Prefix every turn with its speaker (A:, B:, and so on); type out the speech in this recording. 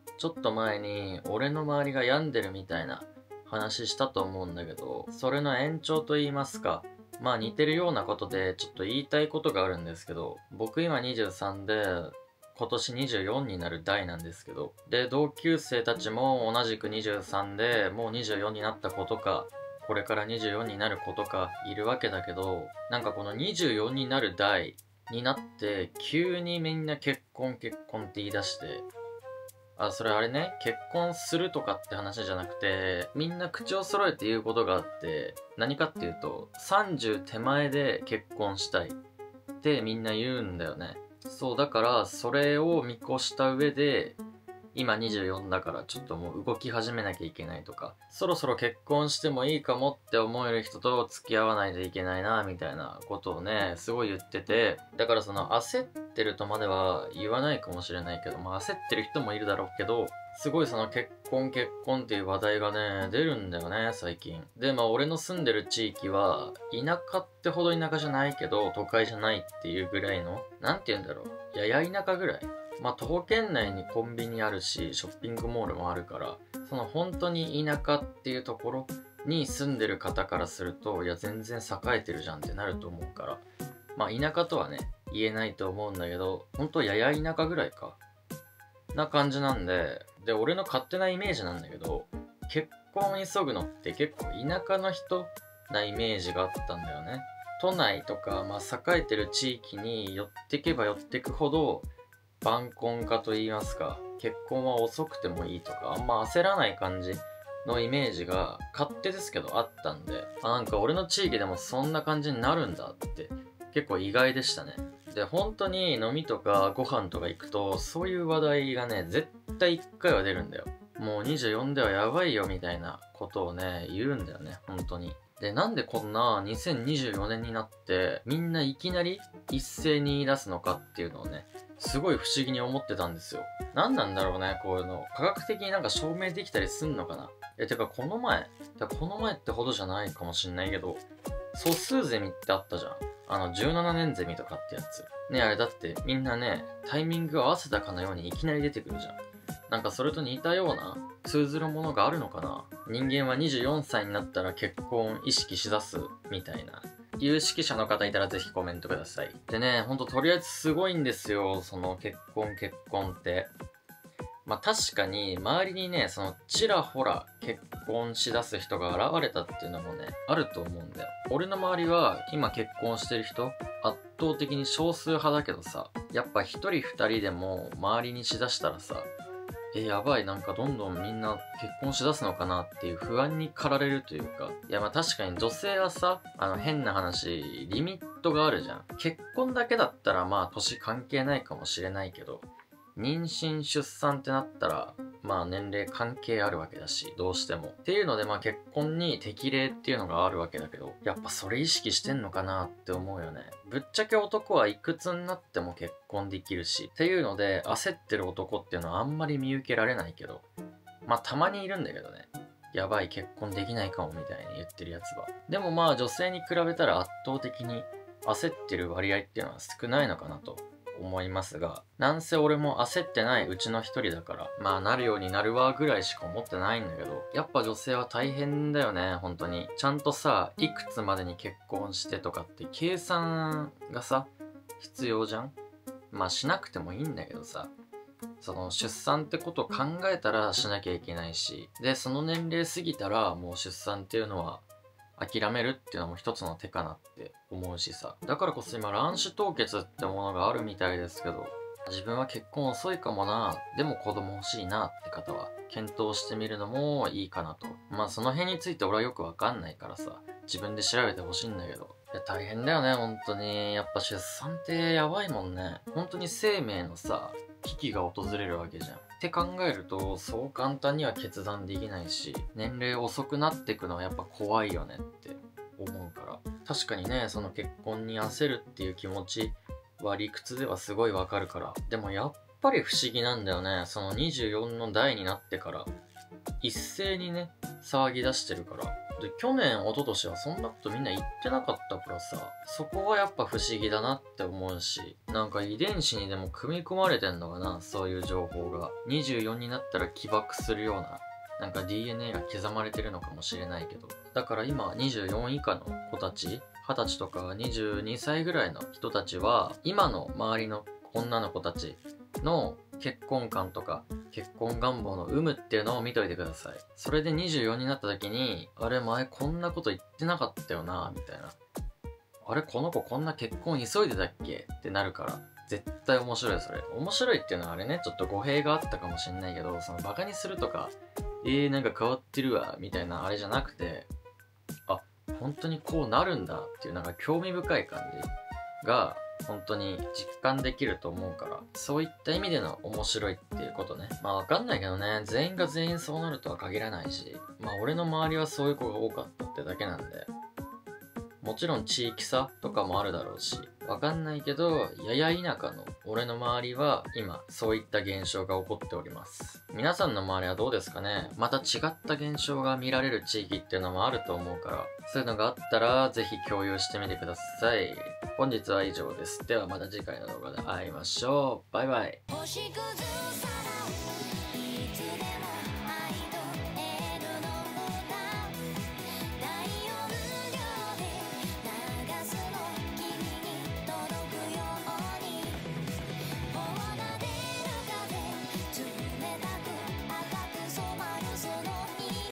A: ちょっと前に俺の周りが病んでるみたいな話したと思うんだけど、それの延長と言いますか、まあ似てるようなことでちょっと言いたいことがあるんですけど、僕今23で今年24になる代なんですけど、で同級生たちも同じく23でもう24になった子とか、これから24になる子とかいるわけだけど、なんかこの24になる代になって急にみんな結婚結婚って言い出して、それあれね、結婚するとかって話じゃなくて、みんな口を揃えて言うことがあって、何かっていうと、30手前で結婚したいってみんな言うんだよね。そう、だからそれを見越した上で、今24だからちょっともう動き始めなきゃいけないとか、そろそろ結婚してもいいかもって思える人と付き合わないといけないなみたいなことをね、すごい言ってて、だからその焦ってるとまでは言わないかもしれないけど、まあ焦ってる人もいるだろうけど、すごいその結婚っていう話題がね、出るんだよね、最近。で、まあ俺の住んでる地域は、田舎ってほど田舎じゃないけど、都会じゃないっていうぐらいの、なんて言うんだろう。やや田舎ぐらい。まあ徒歩圏内にコンビニあるし、ショッピングモールもあるから、その本当に田舎っていうところに住んでる方からすると、いや全然栄えてるじゃんってなると思うから、まあ田舎とはね、言えないと思うんだけど、本当やや田舎ぐらいか。な感じなんで、俺の勝手なイメージなんだけど、結婚急ぐのって結構田舎の人なイメージがあったんだよね。都内とか、まあ栄えてる地域に寄ってけば寄ってくほど、晩婚化と言いますか、結婚は遅くてもいいとか、あんま焦らない感じのイメージが勝手ですけどあったんで、なんか俺の地域でもそんな感じになるんだって結構意外でしたね。で、本当に飲みとかご飯とか行くと、そういう話題がね、絶対1回は出るんだよ。もう24ではやばいよみたいなことをね、言うんだよね、本当に。で、なんでこんな2024年になってみんないきなり一斉に言い出すのかっていうのをね、すごい不思議に思ってたんですよ。何なんだろうね、こういうの。科学的になんか証明できたりすんのかな。てかこの前ってほどじゃないかもしんないけど、素数ゼミってあったじゃん。17年ゼミとかってやつ。ね、あれだってみんなね、タイミングを合わせたかのようにいきなり出てくるじゃん。なんかそれと似たような通ずるものがあるのかな。人間は24歳になったら結婚意識しだすみたいな。有識者の方いたらぜひコメントください。でね、ほんととりあえずすごいんですよ、その結婚って。まあ確かに周りにね、そのちらほら結婚しだす人が現れたっていうのもね、あると思うんだよ。俺の周りは今結婚してる人、圧倒的に少数派だけどさ、やっぱ一人二人でも周りにしだしたらさ、やばい、なんかどんどんみんな結婚しだすのかなっていう不安に駆られるというか。いやまあ確かに女性はさ、変な話、リミットがあるじゃん。結婚だけだったらまあ年関係ないかもしれないけど、妊娠出産ってなったら、まあ年齢関係あるわけだし、どうしても。っていうのでまあ結婚に適齢っていうのがあるわけだけど、やっぱそれ意識してんのかなって思うよね。ぶっちゃけ男はいくつになっても結婚できるし、っていうので焦ってる男っていうのはあんまり見受けられないけど、まあたまにいるんだけどね。やばい、結婚できないかもみたいに言ってるやつは。でもまあ女性に比べたら圧倒的に焦ってる割合っていうのは少ないのかなと思いますが、なんせ俺も焦ってないうちの一人だから、まあなるようになるわぐらいしか思ってないんだけど、やっぱ女性は大変だよね、本当に。ちゃんとさ、いくつまでに結婚してとかって計算がさ、必要じゃん。まあしなくてもいいんだけどさ、その出産ってことを考えたらしなきゃいけないし、で、その年齢過ぎたらもう出産っていうのは諦めるっていうのも一つの手かなって思うしさ。だからこそ今卵子凍結ってものがあるみたいですけど、自分は結婚遅いかもな、でも子供欲しいなって方は検討してみるのもいいかなと。まあその辺について俺はよくわかんないからさ、自分で調べてほしいんだけど。いや大変だよね、本当に。やっぱ出産ってやばいもんね。本当に生命のさ、危機が訪れるわけじゃん。って考えると、そう簡単には決断できないし、年齢遅くなってくのはやっぱ怖いよねって思うから。確かにね、その結婚に焦るっていう気持ちは理屈ではすごいわかるから。でもやっぱり不思議なんだよね。その24の代になってから、一斉にね、騒ぎ出してるから。 で、去年、一昨年はそんなことみんな言ってなかったからさ、そこはやっぱ不思議だなって思うし、なんか遺伝子にでも組み込まれてんのかな、そういう情報が。24になったら起爆するような、なんか DNA が刻まれてるのかもしれないけど。だから今、24以下の子たち、20歳とか22歳ぐらいの人たちは、今の周りの女の子たちの結婚観とか結婚願望の有無っていうのを見といてください。それで24になった時に、あれ前こんなこと言ってなかったよなみたいな。あれこの子こんな結婚急いでたっけってなるから、絶対面白いそれ。面白いっていうのはあれね、ちょっと語弊があったかもしんないけど、そのバカにするとか、なんか変わってるわみたいなあれじゃなくて、あ、本当にこうなるんだっていうなんか興味深い感じが本当に実感できると思うから、そういった意味での面白いっていうことね。まあわかんないけどね、全員が全員そうなるとは限らないし、まあ俺の周りはそういう子が多かったってだけなんで、もちろん地域差とかもあるだろうし、わかんないけど、やや田舎の俺の周りは今そういった現象が起こっております。皆さんの周りはどうですかね。また違った現象が見られる地域っていうのもあると思うから、そういうのがあったらぜひ共有してみてください。本日は以上です。ではまた次回の動画で会いましょう。バイバイ。